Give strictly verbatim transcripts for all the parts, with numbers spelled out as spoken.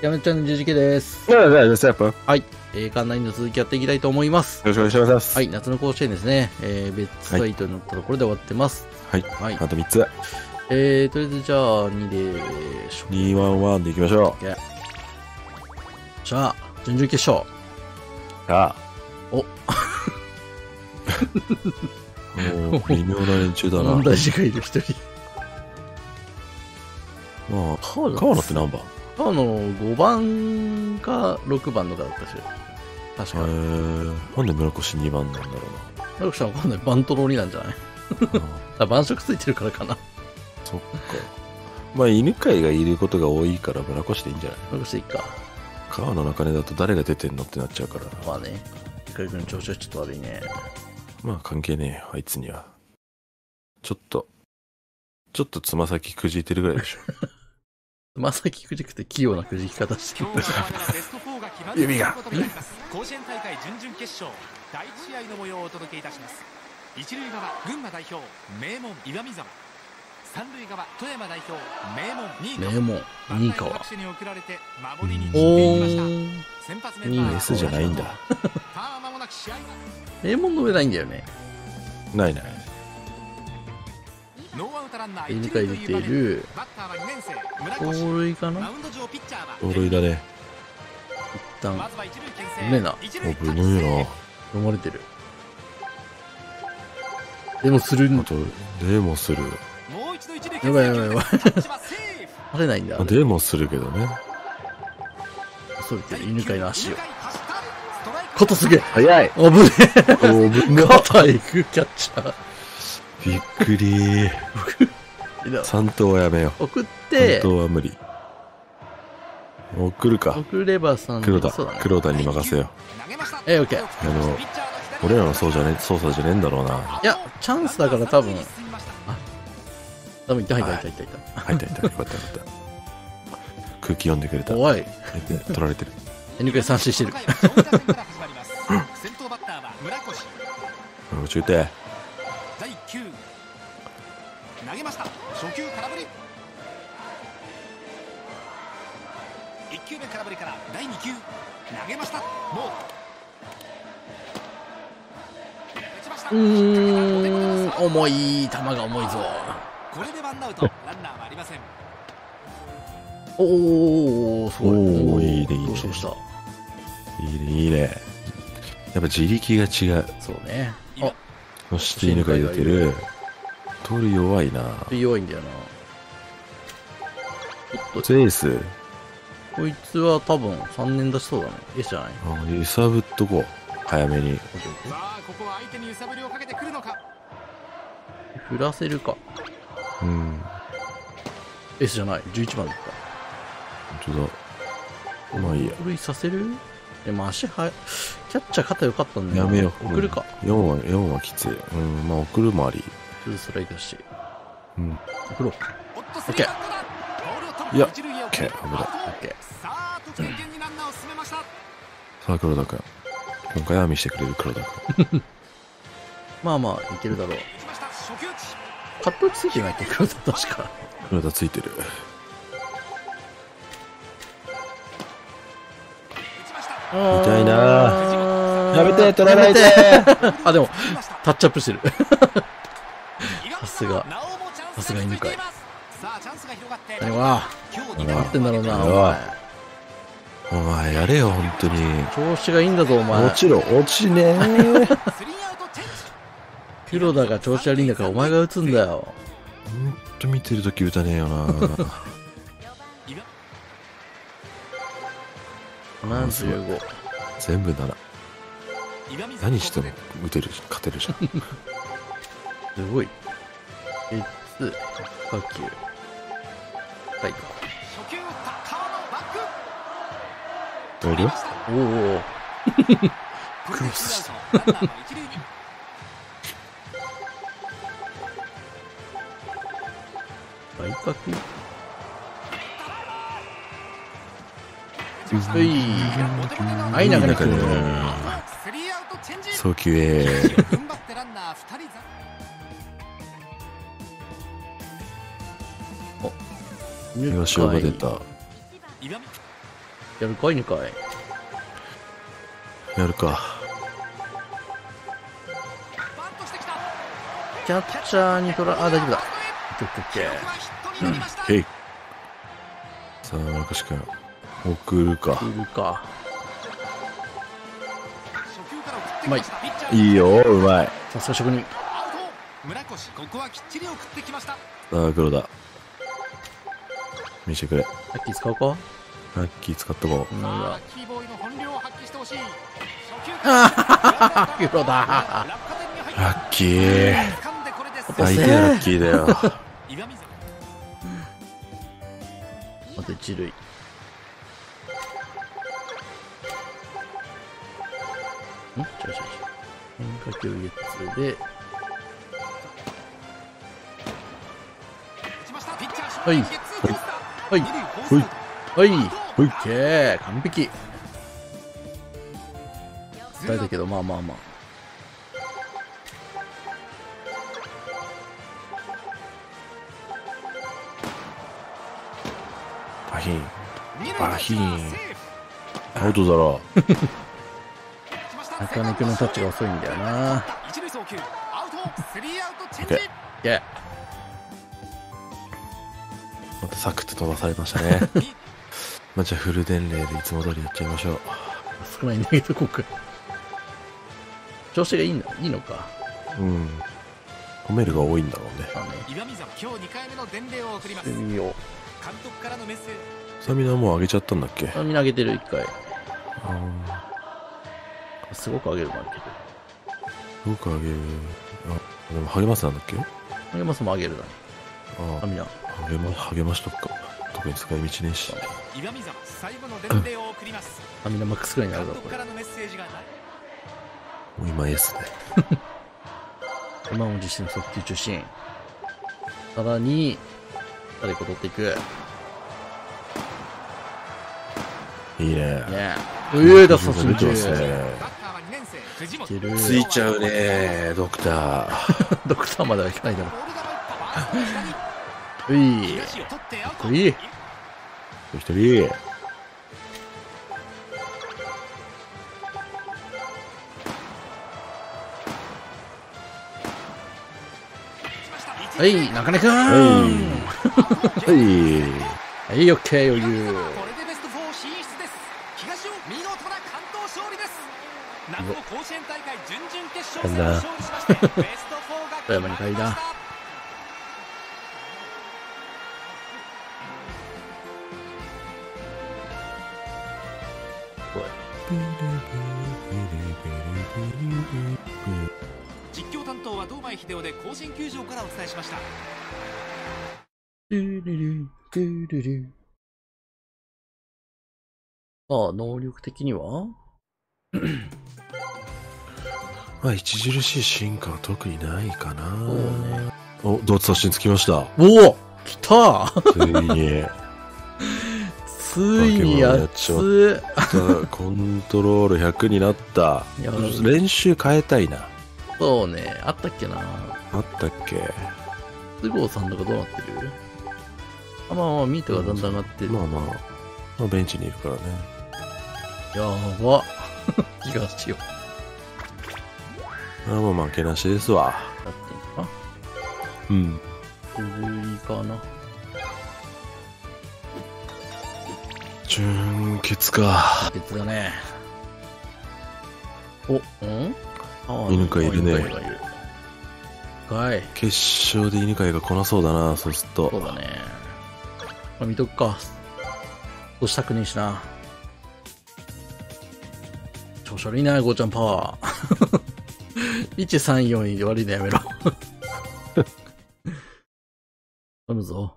やめちゃんのじじけです。 はい、はい、です、やっぱ。よはい。えー、館内の続きやっていきたいと思います。 ろしくお願いします。 はい。夏の甲子園ですね。えー、別サイトになったところで終わってます。 はい。 はい。 あとみっつ。 えー、とりあえずじゃあ、にでしょ。 にワンワンでいきましょう。 じゃあ、準々決勝。 あおもう、微妙な連中だな。 問題児がいる一人。 まあ、 川野川野って何番？ 川野ごばんかろくばんとかだったし。確かえに。 ー、なんで村越にばんなんだろ村越さんわかんない。バントローになんじゃないうな。 あ、晩食ついてるからかな。 そっか。まあ、犬飼がいることが多いから村越でいいんじゃない？ 村越でいいか。 川野中根だと誰が出てんのってなっちゃうから。 まあね。ゆかりくんの調子はちょっと悪いね。 まあ、関係ねえよ、あいつには。ちょっと、ちょっとつま先くじいてるぐらいでしょ。 まさきくじくて器用なくじき方してる。 指が。 甲子園大会準々決勝第一試合の模様をお届けいたします。一塁側群馬代表名門岩見沢、三塁側富山代表名門新川。 名門新川。 拍手に送られて守りにお散っていきました。 ー。 先発メンバー S じゃないんだ。 さあ間もなく試合が。 名門の上ないんだよね。 ないない。 ノーアウトランナー犬飼出ている。 バッターはにねん生村盗越。 塁かなマウンド上ピッチャーは盗塁だね。 一旦まずは一塁牽制。 うめえな。 一塁お、ぶのよな。 読まれてる。でもするんあと、でもする。 もう一度一塁やばいやばいやばい。 タッチはセーフ。 晴れないんだ。 あでもするけどね。 そう言って犬飼の足を。 犬飼走ったストライク。 肩すげえ。 早い。 危ねえ。 おぶな。 肩いくキャッチャー。 びっくり。三投はやめよう。 送って三投は無理。送るか。 送ればさん黒田そうだね。 黒田に任せよ投げました。 えオッケー。 あの俺らのそうじゃね操作じゃねえんだろうな。 いやチャンスだから多分多分いった入った入った入った入った入った。よかったよかった。空気読んでくれた。 怖い。 取られてる。 犬飼三振してる。 先頭バッターは村越。 うん、中手。 だいきゅう投げました。初球空振り。いっきゅうめ空振りからだいに球投げました。もううーん重い球が重いぞ。 これでワンアウトランナーはありません。 おおすごい。 おーいいねいいねどうしました。 いいねいいね。やっぱ自力が違う。 そうね。あそして犬が出てる。取る弱いな。 弱いんだよな。ちょっとゼース。 こいつは多分さんねん出しそうだね。エスじゃない。 あ、揺さぶっとこう。早めに。 さあここは相手に揺さぶりをかけてくるのか。 振らせるか。 うん。 S じゃない。じゅういちばんだっ本当だ。まあいいや。 た。盗塁させる。でも足はキャッチャー肩良かったんだよ。 やめよう。 送るか。 よんは、よんはきつい。うん、まあ送るもあり。 ツーストライクだし。 うん。 送ろう。 おっとオッケー。 ボールを取るいや一塁へ送る。 オッケー危ないアウトオッケー。 さあ得点圏にランナーを進めました。 さあ、黒田君。今回は見せてくれる黒田君。 まあまあいけるだろう。 打ちました初球打ち。 カット打ちついてないっけ黒田確か。 黒田ついてる。 打ちました。 痛いなあーやめて取らないでやめてあでもタッチアップしてる。さすがさすが犬飼。 さあチャンスが広がって何は今日うん待ってんだろうな。 うおわ前お前やれよ、本当に。 調子がいいんだぞお前。 落ちろ、落ちねー。 スリーアウトチェンジ。 黒田が調子悪いんだからお前が打つんだよ。 ほんと見てるとき打たねえよな。 ななじゅうご。 全部なな。何しても打てるじゃん、勝てるじゃん。 すごい。えっつ、変化球。はいか。 初球打った川のバック。 大量おお。 クロスした。ランナーは一塁に。 外角。はい。はい、中に来る。 スリーアウトチェンジ。 送球へ。 踏ん張ってランナーふたり。 東尾が出た。 やるかい、にかい。 やるか。 バントしてきた。 キャッチャーに取ら、あ、大丈夫だ。オッケーオッケーオッケ記録はヒットになりました。 へい。さあ、中志くん。送るか。 ー。いるか。 初球から送ってきました。ピッチャーいいよ、うまい。 さすが職人。 アウト。村越、ここはきっちり送ってきました。 さあ、黒田。見せてくれ。 ラッキー使うか。 ラッキー使っとこう。 うん、 さあ、 だラッキーボーイの本領を発揮してほしい。初球あー黒田。 落下点に入った。 ラッキー。 掴んでこれです。 落とせ相手がラッキーだよ。 岩見沢。 また一塁。ん違う違う違う。変化球ゲッツで、 打ちました。ピッチャー正はい面ゲッツーコースだ。 はい二塁フォースアウト。 はい、 アウトオッケー、完璧。伝えたけど、まあまあまあ。 バヒン。 二塁バヒンセーフ。 アウトだろ。 打ちました。 中根君のタッチが遅いんだよな。 一塁送球アウト。スリーアウトチェンジ。 オッケーいや、 またサクッと飛ばされましたね。まあ、じゃあフル伝令でいつも通りやっちゃいましょう。 少ないんだけど、今回。調子がいいのいいのか。 うん。褒めるが多いんだろうね。 まあね。 岩見沢、今日にかいめの伝令を送ります。 いいよ。 監督からのメッセージ。 スタミナもう上げちゃったんだっけ。 あ、みんな上げてる、一回。 あすごく上げるもんだけど。 ーよく上げる。あ、でも励ますなんだっけ。あ上げますも上げるだね。あ、 あ、 みんな。 励ま、励ましとくか。特に使い道ねえし。 岩見沢、最後の伝令を送ります。 あ、みんなマックスくらいになるだろ、これ。 監督からのメッセージがない。 もう今 S ね。 今も実施の速球中心。さらに、誰か取っていく。 いいね。 ねえ。ええ、だ、さすが出てますね。 バッターはにねん生藤本。 いける。 ついちゃうね、ドクター。 ドクターまではいかないだろボール球いったファーストの左。 う。うい。 東を取ってアウト。 うい。 一人。 はい、中根くん。 は。 はいはい、オッケー、余裕。 これでベストフォー進出です。東尾、見事な完投勝利です。夏の甲子園大会準々決勝戦を勝利しまして、ベストフォーが決まりました。実況担当は堂前秀夫で甲子園球場からお伝えしました。 ルルルルルル。さあ、能力的にはまあ、著しい進化は特にないかな。 そうね。 お、同ツ発進つきました。 おお来たついに。 ついにやっつコントロールひゃくになった。 いや練習変えたいな。 そうね、あったっけな。 あったっけ。 菅生さんとかどうなってる？あ、まあまあ、ミートがだんだん上がってる。 まあまあ、まあ、ベンチにいるからね。 やば。東よ。 ああ、もう負けなしですわ。 やってんかうん。 な。続いかな。 純潔か。 別だね。お、んあ犬飼いるね犬飼いがいる。かい。 決勝で犬飼が来なそうだな、そうすると。 そうだね。まあ、見とくか。そうしたくねえしな。調子悪いな、ゴーちゃんパワー。いちさんよんで悪いのやめろ。頼むぞ。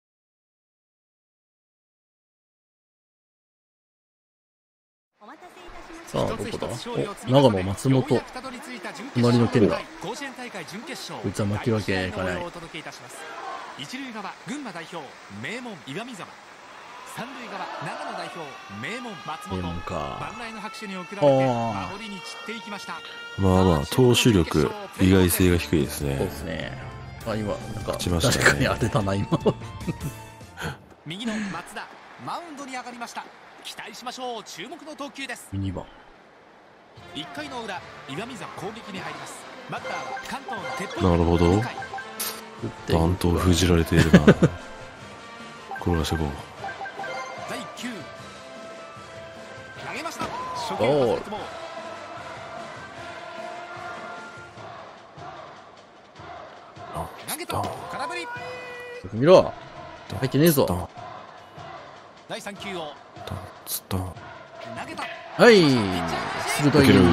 さあ、どこだお、長野、松本。隣の県だ。 甲子園大会準決勝。 こいつは負けるわけにはいかない第一試合の模様をお届けいたします。一塁側、群馬代表、名門岩見沢。三塁側、長野代表、名門松本。 名門か万来の拍手に送られてあー守りに散っていきました。 まあまあ、投手力、意外性が低いですそうでね。 すね。あ、今、なんか、 勝ちましたね誰かに当てたな、今。 右の松田、マウンドに上がりました。 期待しましょう。注目の投球です。 にばん。 いっかいの裏、岩見沢攻撃に入ります。バッターは関東の鉄砲。 なるほど。 打ってバントを封じられているな。転がしていこう。 だいきゅう投げました。初球ボールのファストボール。 あ投げた。空振り。 見ろ。入ってねえぞ。 だいさん球をタンツタン。 投げた。 はい。鋭い。 い。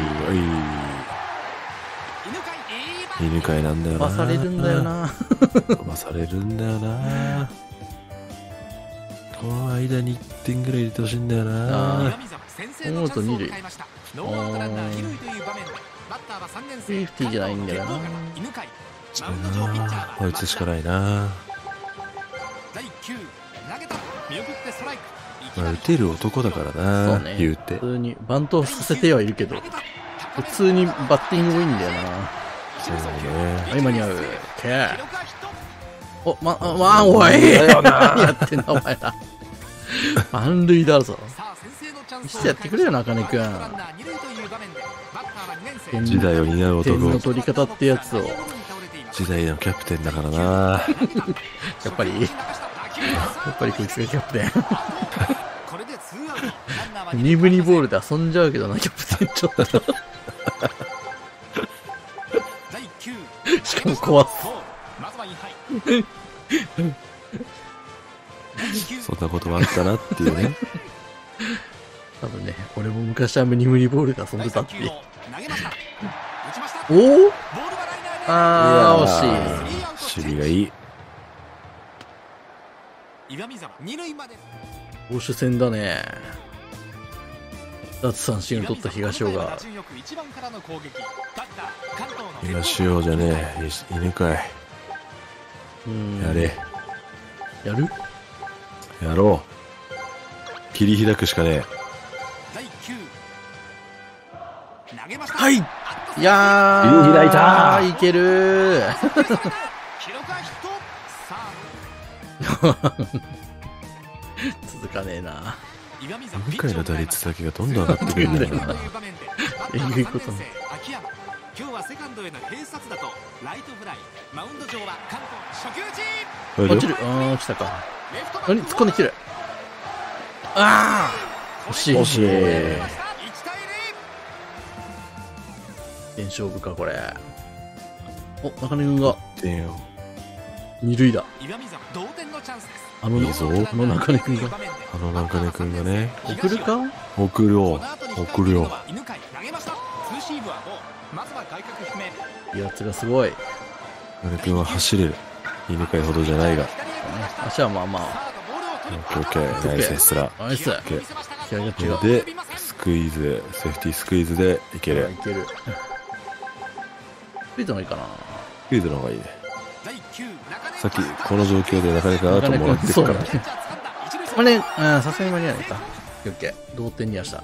犬飼いなんだよな。 飛ばされるんだよ。な。 飛ばされるんだよな。この間にいってんぐらい入れてほしいんだよな。 岩見沢先制のチャンスを迎えました。ノーアウトランナー二塁という場面でバッターはさんねん生セーフティーじゃないんだよな。 犬飼。 マウンド上ピッチャーは打つしかないな。 だいきゅう投げた。見送ってストライク。 まあ、打てる男だからそな、 うね。 言うて。 普通にバントさせてはいるけど、普通にバッティングもいいんだよな。 そうね。 あ、今に合う。ケー。お、ま、ま、おい何やってんだ、お前ら。満塁だぞ。見せてやってくれよ、中根くん。 時代を担う点の男。 取り方ってやつを。 時代のキャプテンだからな。 やっぱり、やっぱりこいつがキャプテン。にぶにボールで遊んじゃうけどな、キャプテンちょっと。しかも壊す。 そんなこともあったなっていうね。 多分ね、俺も昔はにぶにボールで遊んでたって。おおあー、惜しい。 守備がいい。 投手戦だね。奪三振を取った東尾が。 東尾じゃねえ、犬飼い。 うんやれ。 やるやろう。切り開くしかねはいいやー切り開いたいけるー続かねえな。 え。犬飼いの打率だけがどんどん上がってくるんだよな。 えぐいことに。 今日はセカンドへの併殺だとライトフライ。マウンド上は関東初球打ち。 落ちる。あー、落ちたか。何突っ込んできてる。あー惜しい。 惜しい。 点勝負か、これ。お、中根君がてよ。 二塁だ。 同点のチャンスです。 あの、 いいぞあの中根君が。 あの中根くんがね。 送るか送るよ。送るよ。 威圧がすごい。 中根くんは走れる。犬飼いほどじゃないが。 足はまあまあ。 オッケーオッケー。ナイスエスラ。 ナイス。 オッケー。 気合が違う。 で、スクイーズ、セーフティースクイーズでいける。 いける。スピードのいいかな。 スクイーズの方がいいね。さっきこの状況でなかなかアウトもらってるから。 まあね、さすがに間に合わないか。オッケー。同点にはした。 も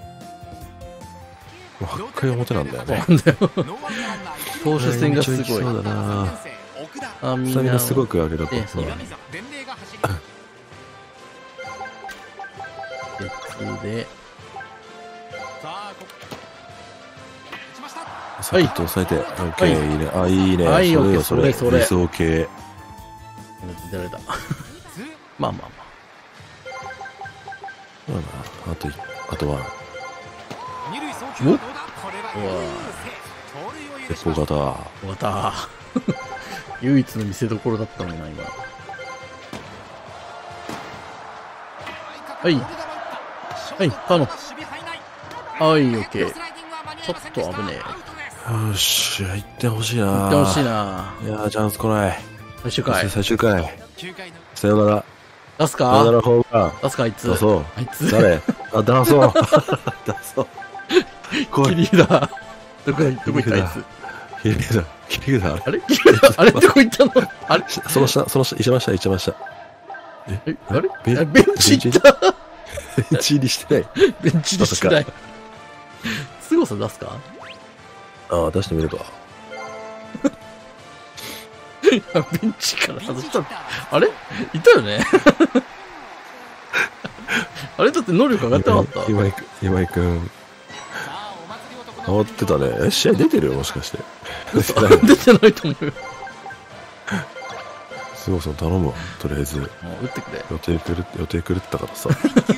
うはちかい表なんだよね。 なんだよ。投手戦がすごい。 そうだな。 あ、みんスタミナな。 すごく上げろと。 えそううん別で。 さっきと抑えて。オッケー、いいね。あ、いいね。 はいそれよ、それ。 それ理想系。 出られた。まあまあままあまあ、あと、あとは、 おうわ鉄砲型。 あ。終わった。唯一の見せ所だったのにな、今。はい。はい、カノ。はい、オッケー。ちょっと危ねえ。 よっしゃ、行ってほしいな。 行ってほしいな。 いやー、チャンス来ない。 最終回。 最終回。さよなら。 出すさよなからホームラン。 出すか、あいつ。 出そう。 あいつ。 誰あ、出そう。出そう。来い。 キリだ。どこだ、どこ行ったあいつ。 キリだ。キリだ。あれあれあれどこ行ったのあれその下、その下、一番下、一番下。ええ、あれベあベンチ行ったベンチ入りしてない。 ベンチでしてない。凄さ出すかああ、出してみるか。 ベンチから外したのあれいたよねあれだって能力上がってなかった？ 今井くん、今井くん。変わってたね。え、試合出てるよ、もしかして。 出てないと思うよ。 すごい、その頼むわ、とりあえず。 もう打ってくれ。 予定狂っ予定狂ったからさ。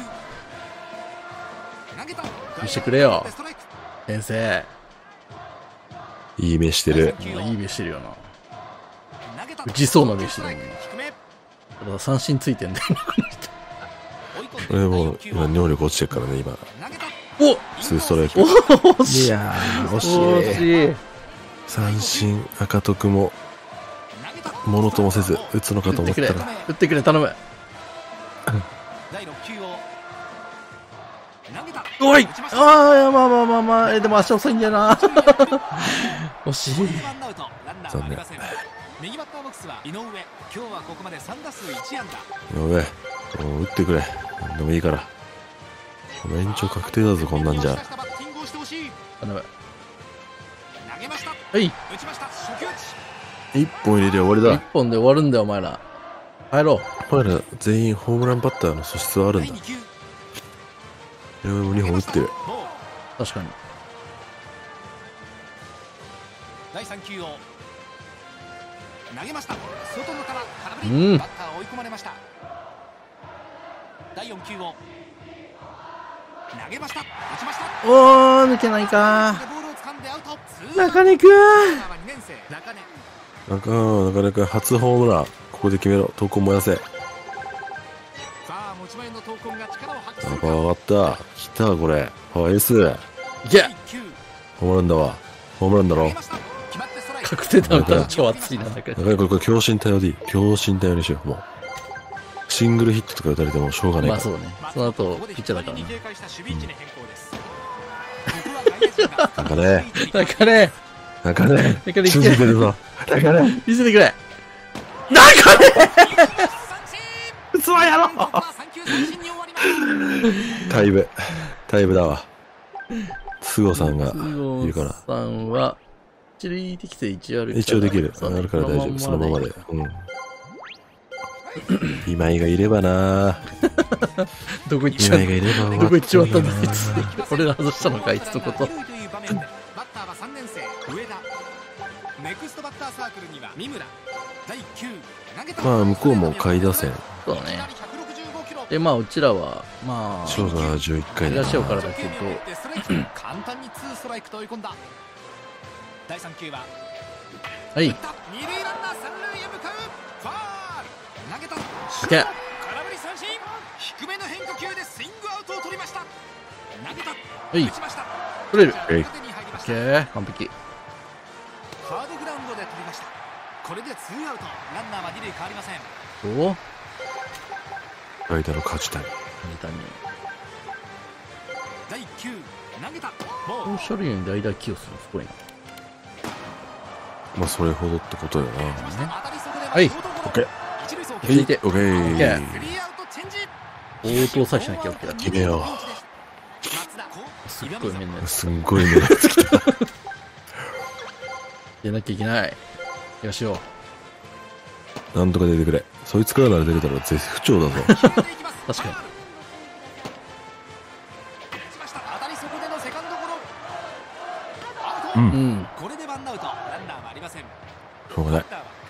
見してくれよ。先生。 いい目してる。 もういい目してるよな。打ちそうな目してるもんな。だから三振ついてんだよね、この人。 俺もう、今、能力落ちてるからね、今。 おツーストライク。 惜しい。 いやー、惜しい。 惜しい。 三振、赤徳も、ものともせず、打つのかと思ったら。 打ってくれ、頼む。おいああ、いや、まあまあまあまあ、え、でも足遅いんだよな。惜しい。 残念。 右バッターボックスは井上。今日はここまでさん打数いち安打。 井上、もう打ってくれ。なんでもいいから。延長確定だぞ、こんなんじゃ。 頼む。はい。 一本入れりゃ終わり一本で終わるんだよ、お前ら。帰ろう。 お前ら全員ホームランバッターの素質はあるんだ。井上もにほん打ってる。 確かに。 だいさん球を投げました。外の球、空振り。 うん。 バッター追い込まれました。だいよん球を投げました。打ちました。 おー、抜けないか。中根くん。 なんか、なかなか初ホームラン。ここで決めろ。闘魂燃やせ。 さあ、持ち前の闘魂が力を発揮する。 パワー上がった。来た、これ。パワーエース。 いけ。 ホームランだわ。ホームランだろ。 確定だったら超熱いな、中根。 これ、これ、強心対応でいい。強心対応にしよう。もう。シングルヒットとか打たれてもしょうがないから。 まあそうね。その後、ピッチャーだからな。 中根。 中根。 中根。 中根、 信じてるぞ。中根。 見せてくれ。中根嘘やろタイブ。タイブだわ。菅生さんがいるから。 菅生さんは、一塁適正一応ある。 一応できる。あるから大丈夫。そのままで。うん。今井がいればな。 どこ行っちゃった今井がいればどこ行っちまったんだ、あいつ。俺ら外したのか、あいつのこと。 バッターはさんねん生、上田。ネクストバッターサークルには三村。だいきゅう投げた。 まあ、向こうも下位打線。 そうだね。で、まあ、うちらは、まあ、 ショーがじゅういっかいだな。 東尾からだけど、 簡単にツーストライクと追い込んだ。だいさん球は、 はい。 二塁ランナー三塁へ向かう。ファール。投げた。 いけ。 空振り三振。低めの変化球でスイングアウトを取りました。投げた。 はい。 打ちました。 取れる。 えい。 オッケー、完璧。 ハードグラウンドで取りました。これでツーアウト。ランナーは二塁変わりません。 おお。 間の勝ちたい。 三谷。 だいきゅう投げた。 オーシャルユに代打起用するのすごいな。 まあ、それほどってことよな。 はい。 オッケー。 続いて、 オッケー。 応答さえしなきゃ OK だ。 決めよすっごい面う。すんごい目がつきた。 やなきゃいけない。東尾。 なんとか出てくれ。そいつからなら出れたら絶不調だぞ。 確かに。 うん。 うん。 これでワンアウト。ランナーはありません。 しょうがない。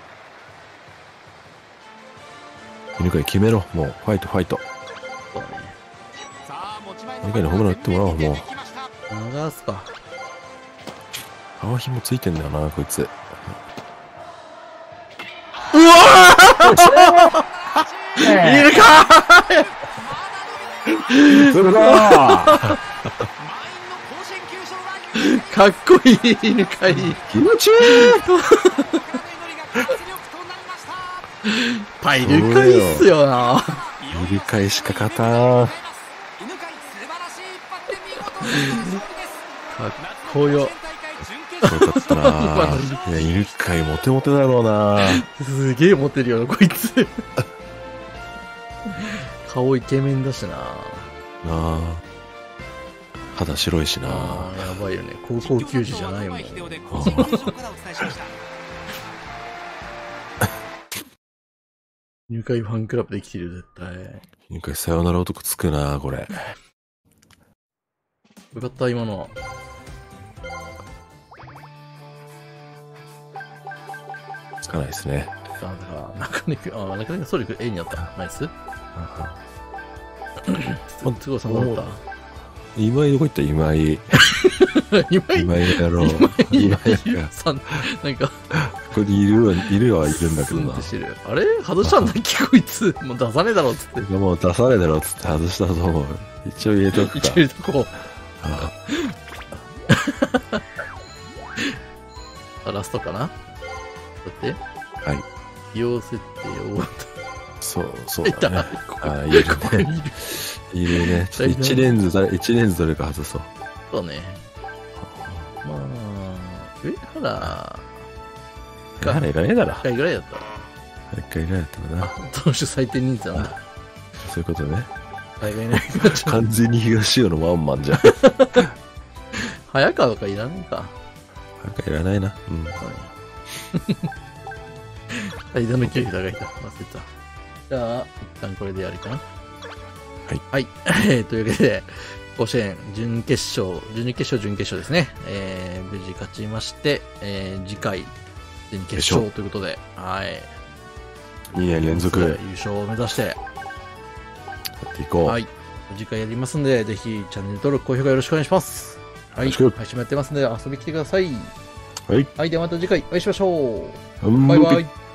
犬飼決めろ。もう、ファイト、ファイト。 そうだね。 犬飼にホームラン打ってもらおう、もう。 流すか。 青ひもついてんだよな、こいつ。 うわーいるかーそれだかっこいい犬飼い。 気持ちいいパイ犬飼いっすよな。 犬飼しか勝たん。かっこよ。 よかったな。いや、犬飼モテモテだろうな。 すげえモテるよな、こいつ。顔イケメンだしな。 なあ。肌白いしな。 あーやばいよね。高校球児じゃないもん。 入会ファンクラブできてるよ、絶対。 入会さよなら男つくな、これ。 よかった、今の。 つかないですね。 あ、だから、なかなか、あ、なかなかソリク A になった。ナイス。すごい寒かった。 今井どこ行った今井。 今井今井やろう。今井が。 なんか、 ここにいるわ、いるはいるんだけどな。 あれ外したんだっけこいつ。もう出さねえだろっつって。 もう出さねえだろっつって外したと思う。一応入れとくか。 一応入れとこう。 ああラストかなだってはい。 利用設定を。 そう、そうだね。あ、いるね。いるね。ちょっと一レンズ、一レンズどれか外そう。 そうね。まあ、上から、 からいらねえだろ。 いっかいぐらいだった。 いっかいぐらいだったかな。 投手最低人数なんだ。 そういうことね。 海外ない完全に東洋のワンマンじゃん。 早川とかいらないか。 早川いらないな。うん。 間の距離高いか。忘れた。じゃあ、一旦これでやるかな。 はい。 はい。えー、というわけで、甲子園準決勝、準々決勝、準決勝ですね。えー、無事勝ちまして、えー、次回、準決勝ということで、はい。 にねん連続。優勝を目指して、やっていこう。 はい。次回やりますんで、ぜひチャンネル登録、高評価よろしくお願いします。はい。配信もやってますんで、遊びに来てください。 はい。 はい。ではまた次回お会いしましょう。 うん、 バイバイ。